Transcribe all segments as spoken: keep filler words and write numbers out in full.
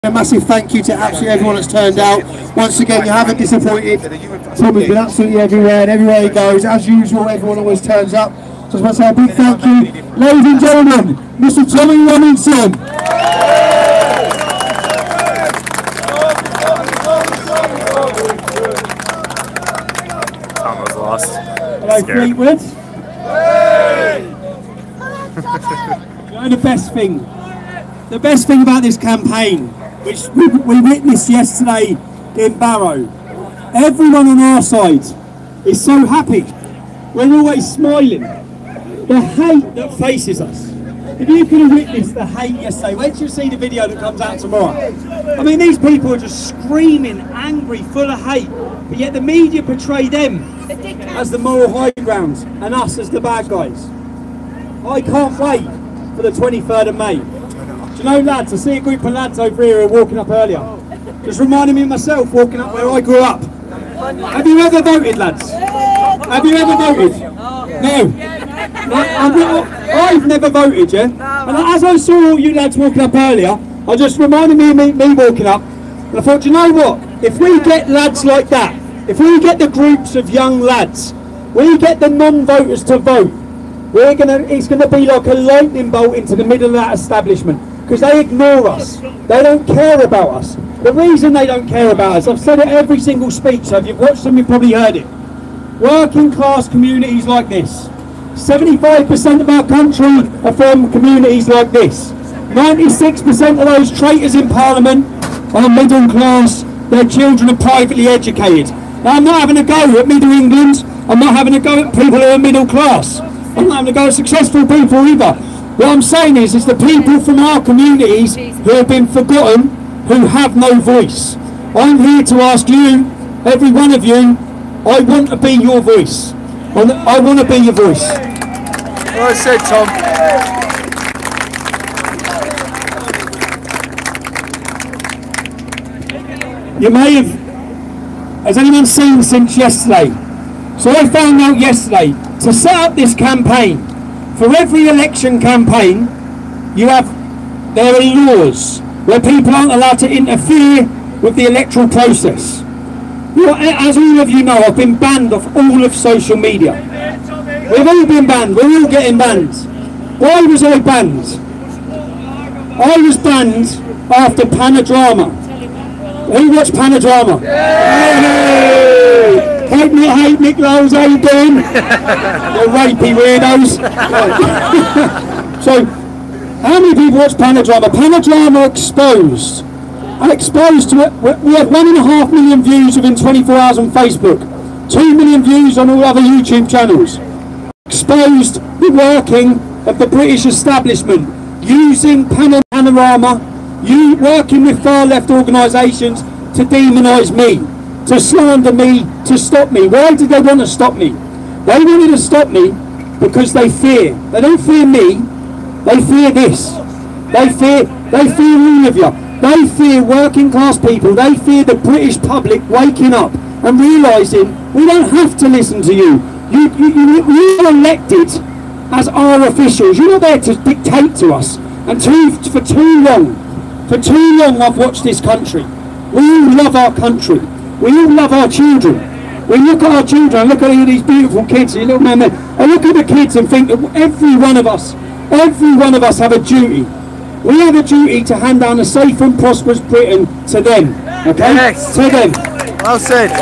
A massive thank you to absolutely everyone that's turned out. Once again, you haven't disappointed. Tom has been absolutely everywhere, and everywhere he goes, as usual, everyone always turns up. So I just want to say a big thank you. Ladies and gentlemen, Mister Tommy Robinson. Tom was lost. Hello, Fleetwood. You know the best thing? The best thing about this campaign, which we, we witnessed yesterday in Barrow, everyone on our side is so happy. We're always smiling. The hate that faces us. If you could have witnessed the hate yesterday, wait till you see the video that comes out tomorrow. I mean, these people are just screaming, angry, full of hate, but yet the media portray them as the moral high ground and us as the bad guys. I can't wait for the twenty-third of May. Do you know, lads, I see a group of lads over here who were walking up earlier. Just reminding me of myself walking up where I grew up. Have you ever voted, lads? Have you ever voted? No. no I've never voted, yeah? And as I saw all you lads walking up earlier, I just reminded me of me, me walking up. And I thought, do you know what? If we get lads like that, if we get the groups of young lads, we get the non-voters to vote, we're gonna, it's going to be like a lightning bolt into the middle of that establishment. Because they ignore us. They don't care about us. The reason they don't care about us, I've said it every single speech, so if you've watched them, you've probably heard it. Working class communities like this. seventy-five percent of our country are from communities like this. ninety-six percent of those traitors in Parliament are middle class. Their children are privately educated. Now, I'm not having a go at Middle England. I'm not having a go at people who are middle class. I'm not having a go at successful people either. What I'm saying is, it's the people from our communities who have been forgotten, who have no voice. I'm here to ask you, every one of you, I want to be your voice. I want to be your voice. Well said, Tom. You may have, has anyone seen since yesterday? So I found out yesterday, to set up this campaign, for every election campaign, you have, there are laws where people aren't allowed to interfere with the electoral process. You know, as all of you know, I've been banned off all of social media. We've all been banned, we're all getting banned. Why was I banned? I was banned after Panodrama. Who watched Panodrama? Hey! Hate me, hate Nick Lowe's, how you doing? You're rapey weirdos. So, how many people watch Panodrama? Panodrama exposed. And exposed to it, we had one and a half million views within twenty-four hours on Facebook. Two million views on all other YouTube channels. Exposed the working of the British establishment, using Panorama, you working with far left organisations to demonise me, to slander me, to stop me. Why did they want to stop me? They wanted to stop me because they fear. They don't fear me, they fear this. They fear, they fear all of you. They fear working class people. They fear the British public waking up and realising we don't have to listen to you. You, you, you, you are elected as our officials. You're not there to dictate to us. And too, for too long, for too long I've watched this country. We all love our country. We all love our children. We look at our children, look at all these beautiful kids, you little man there, and look at the kids and think that every one of us, every one of us have a duty. We have a duty to hand down a safe and prosperous Britain to them. Okay? Yes. To them. Well said.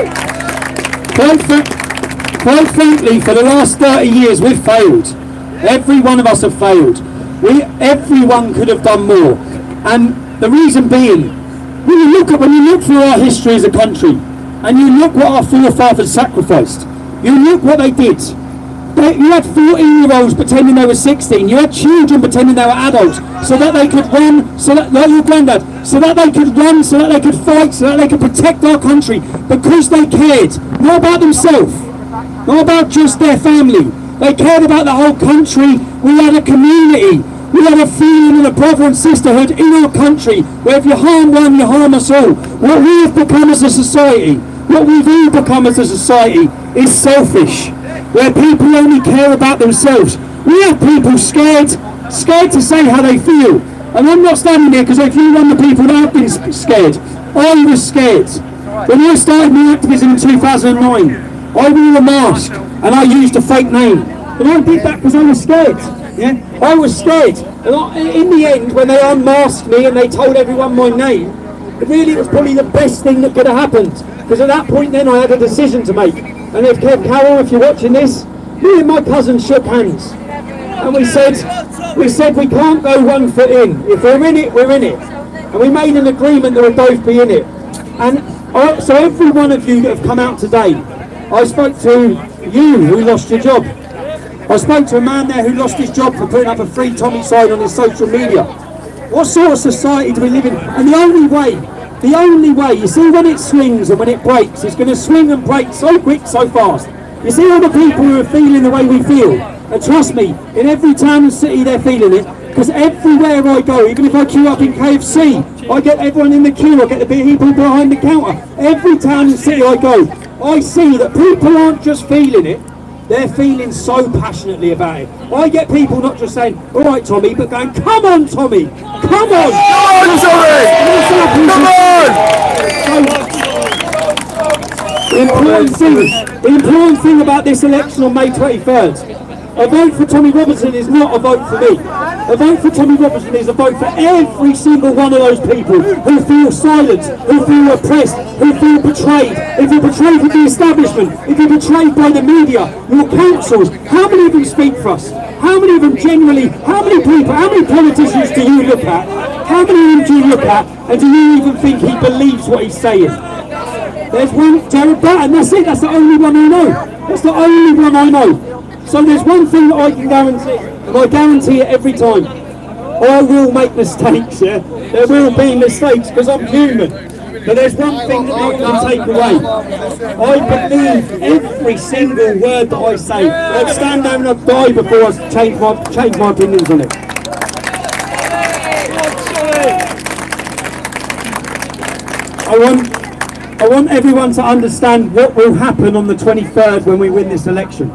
Quite, fr quite frankly, for the last thirty years, we've failed. Every one of us have failed. We, everyone could have done more. And the reason being, when you look at when you look through our history as a country, and you look what our forefathers sacrificed, you look what they did. They, you had fourteen year olds pretending they were sixteen, you had children pretending they were adults, so that they could run, so that, like your granddad, so that they could run, so that they could fight, so that they could protect our country, because they cared, not about themselves, not about just their family. They cared about the whole country. We had a community. We have a feeling and a brother and sisterhood in our country, where if you harm one, you harm us all. What we have become as a society, what we've all become as a society, is selfish, where people only care about themselves. We have people scared, scared to say how they feel. And I'm not standing here because if you run the people that have been scared, I was scared. When I started my activism in two thousand nine, I wore a mask and I used a fake name. And I did that because I was scared. Yeah, I was scared. And I, in the end, when they unmasked me and they told everyone my name, it really was probably the best thing that could have happened. Because at that point then I had a decision to make. And if Kev Carroll, if you're watching this, me and my cousin shook hands. And we said, we said we can't go one foot in. If we're in it, we're in it. And we made an agreement that we'll both be in it. And I, so every one of you that have come out today, I spoke to you who lost your job. I spoke to a man there who lost his job for putting up a free Tommy sign on his social media. What sort of society do we live in? And the only way, the only way, you see when it swings and when it breaks, it's going to swing and break so quick, so fast. You see all the people who are feeling the way we feel, and trust me, in every town and city they're feeling it, because everywhere I go, even if I queue up in K F C, I get everyone in the queue, I get the people behind the counter. Every town and city I go, I see that people aren't just feeling it, they're feeling so passionately about it. I get people not just saying, all right Tommy, but going, come on Tommy, come on! Come on Tommy! Come on! The important thing, the important thing about this election on May twenty-third, a vote for Tommy Robinson is not a vote for me. A vote for Tommy Robinson is a vote for every single one of those people who feel silenced, who feel oppressed, who feel betrayed. If you're betrayed with the establishment, if you're betrayed by the media, your councils, how many of them speak for us? How many of them genuinely, how many people, how many politicians do you look at? How many of them do you look at and do you even think he believes what he's saying? There's one, Jared Batten, that's it, that's the only one I know. That's the only one I know. So there's one thing that I can guarantee, and I guarantee it every time. I will make mistakes, yeah? There will be mistakes, because I'm human. But there's one thing that I can take away. I believe every single word that I say. I'd stand down and I'd die before I change my, change my opinions on it. I want... I want everyone to understand what will happen on the twenty-third when we win this election.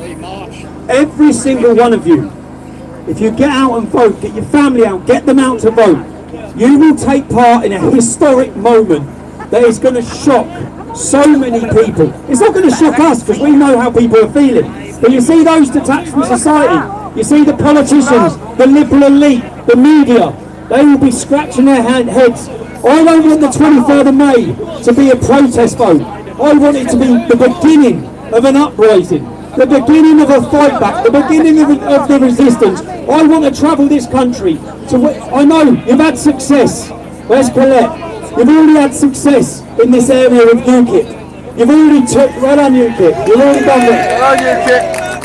Every single one of you, if you get out and vote, get your family out, get them out to vote, you will take part in a historic moment that is going to shock so many people. It's not going to shock us because we know how people are feeling. But you see those detached from society, you see the politicians, the liberal elite, the media, they will be scratching their hand heads. I don't want the twenty-third of May to be a protest vote. I want it to be the beginning of an uprising, the beginning of a fight back, the beginning of, of the resistance. I want to travel this country to. I know you've had success. Where's Colette? You've already had success in this area of UKIP. You've already took. Well done, UKIP. You've already done that.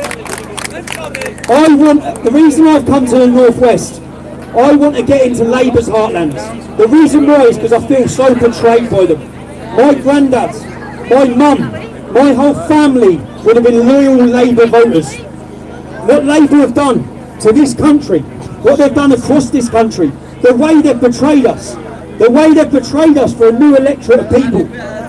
Well done, UKIP. I want. The reason I've come to the Northwest, I want to get into Labour's heartlands. The reason why is because I feel so betrayed by them. My granddad, my mum, my whole family would have been loyal Labour voters. What Labour have done to this country, what they've done across this country, the way they've betrayed us, the way they've betrayed us for a new electorate of people,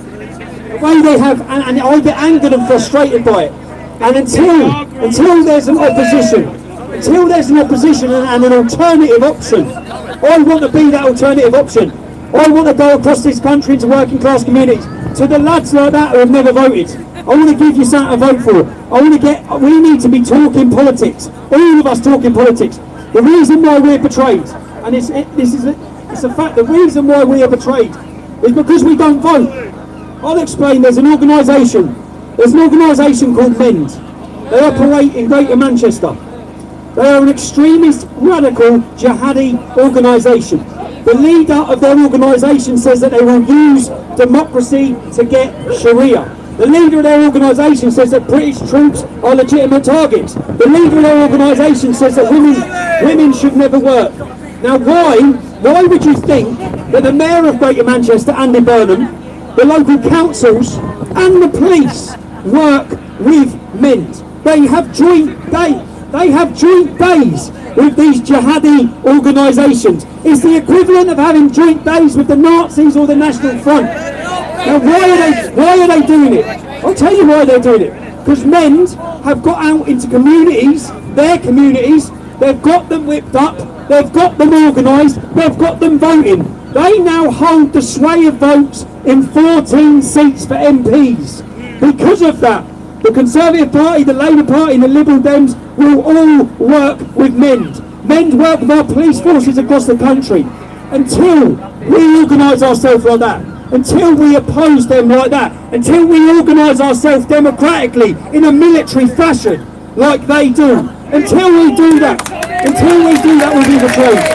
the way they have, and, and I get angered and frustrated by it. And until, until there's an opposition, until there's an opposition and, and an alternative option, I want to be that alternative option. I want to go across this country into working class communities. To the lads like that who have never voted, I want to give you something to vote for. I want to get, we need to be talking politics. All of us talking politics. The reason why we're betrayed, and it's, it, this is a, it's a fact, the reason why we are betrayed is because we don't vote. I'll explain. There's an organisation, there's an organisation called MEND. They operate in Greater Manchester. They are an extremist, radical, jihadi organisation. The leader of their organisation says that they will use democracy to get Sharia. The leader of their organisation says that British troops are legitimate targets. The leader of their organisation says that women, women should never work. Now why, why would you think that the Mayor of Greater Manchester, Andy Burnham, the local councils and the police work with MEND? They have joint day. They have joint days with these jihadi organisations. It's the equivalent of having joint days with the Nazis or the National Front. Now why are they, why are they doing it? I'll tell you why they're doing it. Because MEND have got out into communities, their communities, they've got them whipped up, they've got them organised, they've got them voting. They now hold the sway of votes in fourteen seats for M Ps. Because of that, the Conservative Party, the Labour Party and the Liberal Dems will all work with MEND. MEND work with our police forces across the country until we organise ourselves like that, until we oppose them like that, until we organise ourselves democratically in a military fashion like they do. Until we do that, until we do that, we'll be the truth.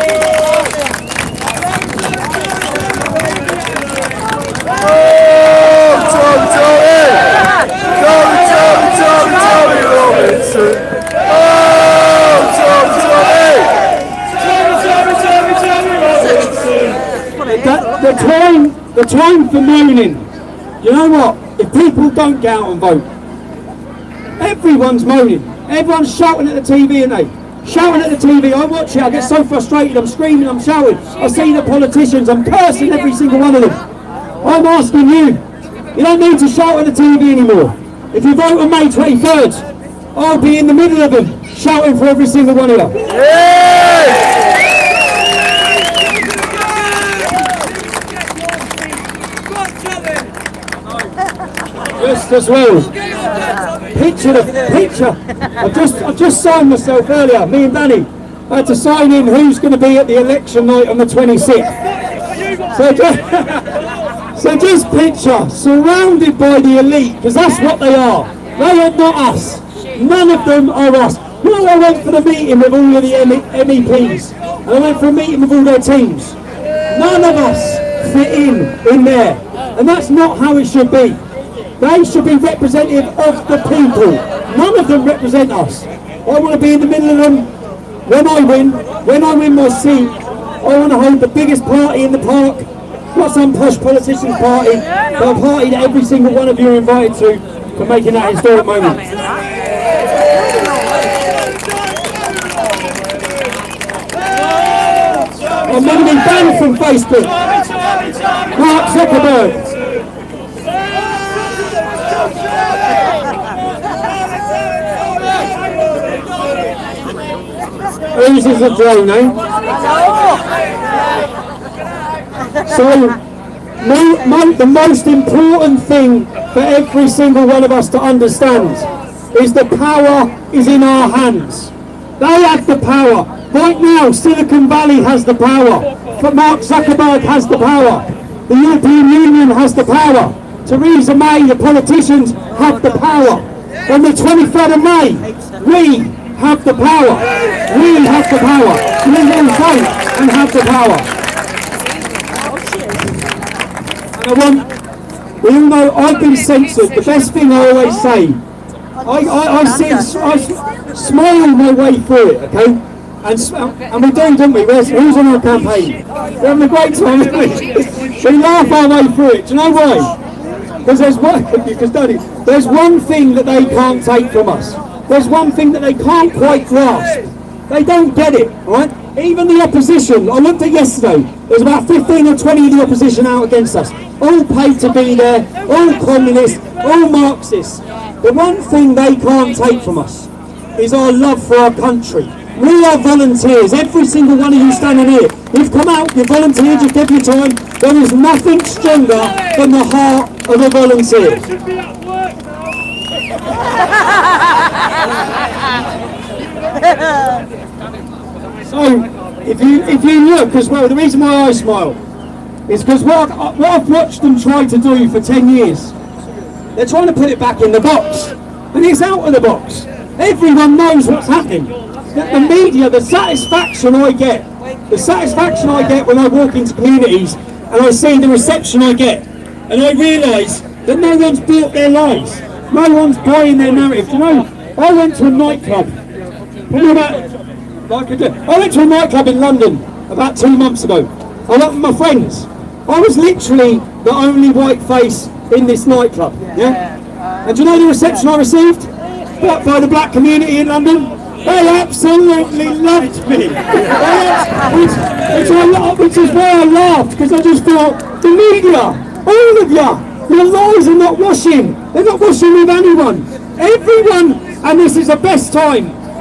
The time, the time for moaning. You know what? If people don't get out and vote, everyone's moaning. Everyone's shouting at the T V, and they shouting at the T V. I watch it. I get so frustrated. I'm screaming. I'm shouting. I see the politicians. I'm cursing every single one of them. I'm asking you. You don't need to shout at the T V anymore. If you vote on May twenty-third, I'll be in the middle of them, shouting for every single one of you. Yeah! Just as well. Picture the picture. I've just I've just signed myself earlier. Me and Danny. I had to sign in who's going to be at the election night on the twenty-sixth. So just, so just picture surrounded by the elite, because that's what they are. They are not us. None of them are us. You know, I went for the meeting with all of the M E Ps, and I went for a meeting with all their teams. None of us fit in in there, and that's not how it should be. They should be representative of the people. None of them represent us. I want to be in the middle of them when I win. When I win my seat, I want to hold the biggest party in the park. Not some posh politician's party, but a party that every single one of you are invited to for making that historic moment. I'm going to be banned from Facebook. Mark Zuckerberg. Whose is a drone, eh? So, no, no, the most important thing for every single one of us to understand is the power is in our hands. They have the power. Right now, Silicon Valley has the power. But Mark Zuckerberg has the power. The European Union has the power. Theresa May, the politicians, have the power. On the twenty-third of May, we have the power. We have the power. We will vote and have the power. And I want, we all know I've been censored. The best thing I always say, I, I, I see, I smile my way through it, okay? And, and we do, don't we? Where's, who's on our campaign? We're having a great time, isn't we? We laugh our way through it. Do you know why? Because there's one, because Daddy, there's one thing that they can't take from us. There's one thing that they can't quite grasp. They don't get it, right? Even the opposition, I looked at yesterday, there's about fifteen or twenty of the opposition out against us. All paid to be there, all communists, all Marxists. The one thing they can't take from us is our love for our country. We are volunteers, every single one of you standing here. You've come out, you've volunteered, you've given your time. There is nothing stronger than the heart of a volunteer. So, if you if you look as well, the reason why I smile is because what, what I've watched them try to do for ten years, they're trying to put it back in the box, and it's out of the box. Everyone knows what's happening. The, the media, the satisfaction I get, the satisfaction I get when I walk into communities and I see the reception I get, and I realise that no one's built their lives. No one's buying their narrative. Do you know, I went to a nightclub, probably about, like I, do, I went to a nightclub in London about two months ago. I went with my friends. I was literally the only white face in this nightclub, yeah? And do you know the reception I received? What, by the black community in London? They absolutely loved me. which, which, I, which is why I laughed, because I just thought, the media, all of you, your lies are not washing. They're not washing with anyone. Everyone, and this is the best time,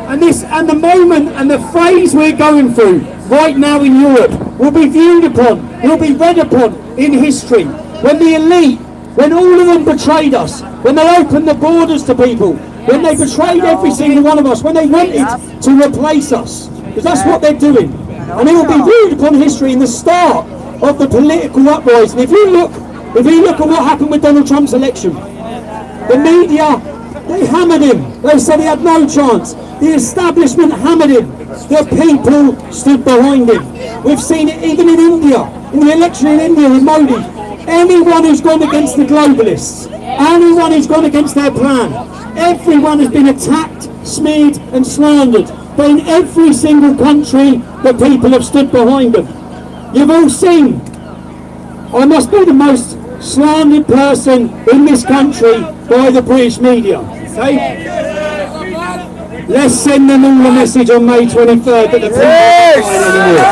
And this, and the moment and the phase we're going through right now in Europe will be viewed upon, will be read upon in history. When the elite, when all of them betrayed us, when they opened the borders to people, when they betrayed every single one of us, when they wanted to replace us, because that's what they're doing. And it will be viewed upon history in the start of the political uprising. If you look, if you look at what happened with Donald Trump's election, the media, they hammered him. They said he had no chance. The establishment hammered him. The people stood behind him. We've seen it even in India, in the election in India with Modi. Anyone who's gone against the globalists, anyone who's gone against their plan, everyone has been attacked, smeared and slandered. But in every single country, the people have stood behind them. You've all seen, I must be the most slandered person in this country by the British media. Okay? Let's send them all a message on May twenty-third that the people are not fine anymore.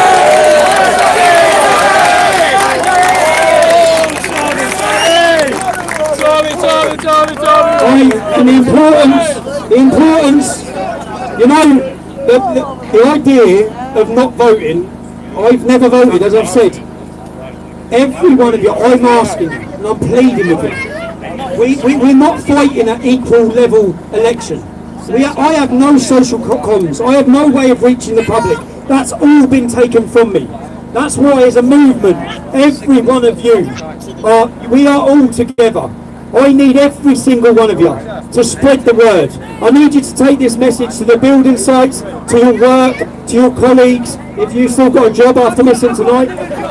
Right, and the importance, the importance, you know, the, the, the idea of not voting, I've never voted, as I've said. Every one of you, I'm asking you, and I'm pleading with you. We, we, we're not fighting an equal level election. We, I have no social comms. I have no way of reaching the public. That's all been taken from me. That's why, as a movement, every one of you, are, we are all together. I need every single one of you to spread the word. I need you to take this message to the building sites, to your work, to your colleagues, if you've still got a job after listening tonight,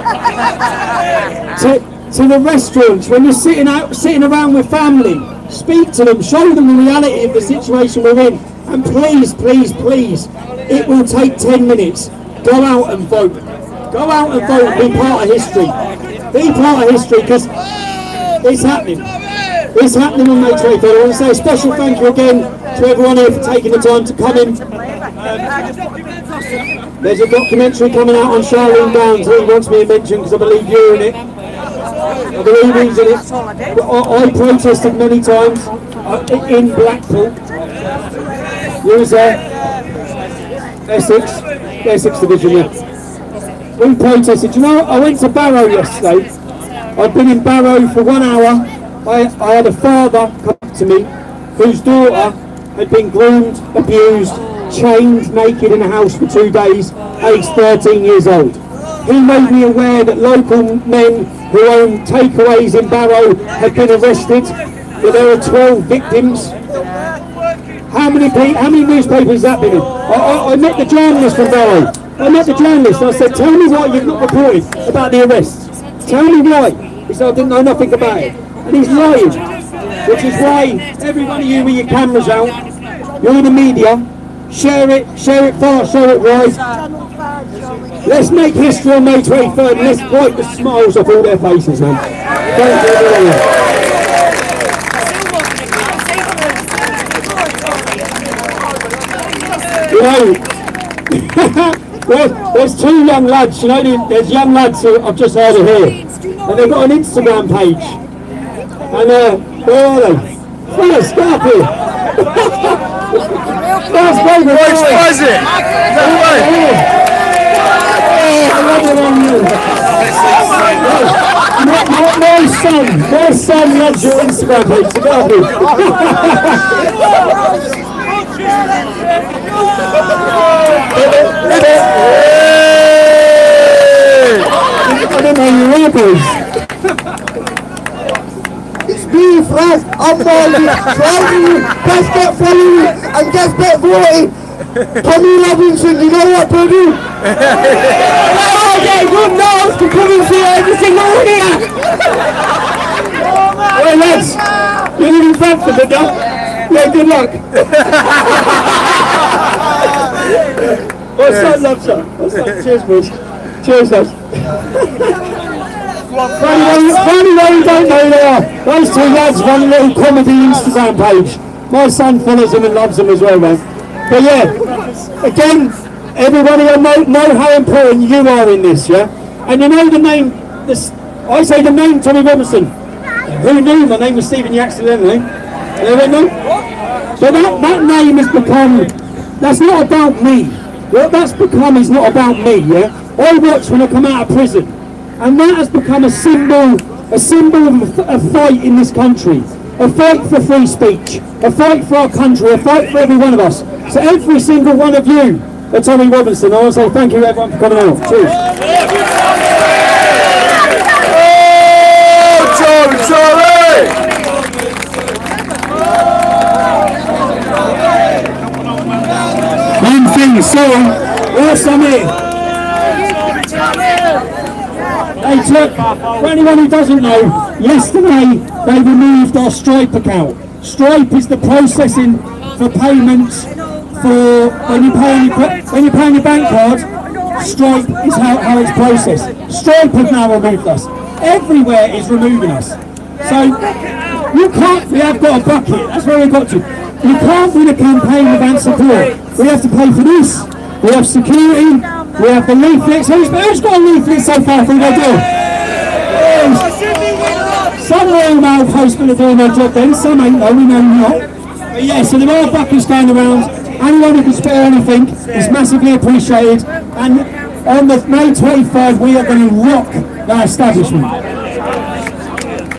to, to the restaurants, when you're sitting out, sitting around with family, speak to them, show them the reality of the situation we're in, and please, please, please, it will take ten minutes. Go out and vote. Go out and vote and be part of history. Be part of history, because it's happening. It's happening on May twenty-third. I want to say a special thank you again to everyone here for taking the time to come in. There's a documentary coming out on Charlene Downs that he wants me to mention, because I believe you're in it. I believe he's in it. I, I protested many times uh, in Blackpool. You was there? Essex. Essex Division, yeah. We protested. You know, I went to Barrow yesterday. I'd been in Barrow for one hour. I, I had a father come to me whose daughter had been groomed, abused, chained naked in a house for two days, aged thirteen years old. He made me aware that local men who own takeaways in Barrow had been arrested, that there are twelve victims. How many how many newspapers has that been in? I, I, I met the journalist from Barrow. I met the journalist and I said, tell me why you've not reported about the arrests. Tell me why. He said, I didn't know nothing about it. And he's lying, which is why every one of you with your cameras out, you're in the media, share it, share it fast, share it wide. Let's make history on May twenty-third and let's wipe the smiles off all their faces, man. Thank you, everyone. You know, there's, there's two young lads, you know, there's young lads who I've just heard of here, and they've got an Instagram page. And uh, where are they? Fellas, get up here. That's great. Why is it? No way. My, my, my son, my son loves your Instagram page, so get up here. I don't know your rappers. Be fresh, I'm following you, following you, just get following you, and just get voting. Tommy Robinson, you know what to do? Oh, get good nose to come and see every single one here. Hey lads, you're living Bradford, did you? Yeah, good luck. What's that, love, sir? What's that? Cheers, boys. Cheers, lads. Funny though you don't know they are. Those two lads run a little comedy Instagram page. My son follows them and loves them as well, man. But yeah, again, everybody will know, know how important you are in this, yeah? And you know the name, this, I say the name Tommy Robinson. Who knew my name was Stephen Yaxton, didn't they? Anyone know? So that, that name has become that's not about me. What that's become is not about me, yeah? I watch when I come out of prison, and that has become a symbol, a symbol of a, a fight in this country. A fight for free speech, a fight for our country, a fight for every one of us. So every single one of you at Tommy Robinson, I want to say thank you everyone for coming out. Cheers. Oh, Charlie, Charlie! One thing, sorry, whilst I'm here. They took, for anyone who doesn't know, yesterday they removed our Stripe account. Stripe is the processing for payments for when you pay on your, when you pay on your bank card. Stripe is how, how it's processed. Stripe have now removed us. Everywhere is removing us. So you can't. We have got a bucket. That's where we got to. You can't win a campaign without support. We have to pay for this. We have security. We have the leaflets. Who's, who's got a leaflet so far through their door? Some Royal Mail postmen are doing their job then, some ain't though, we know not. But yeah, so there are buckets going around. Anyone who can spare anything is massively appreciated. And on the May twenty-third we are going to rock that establishment.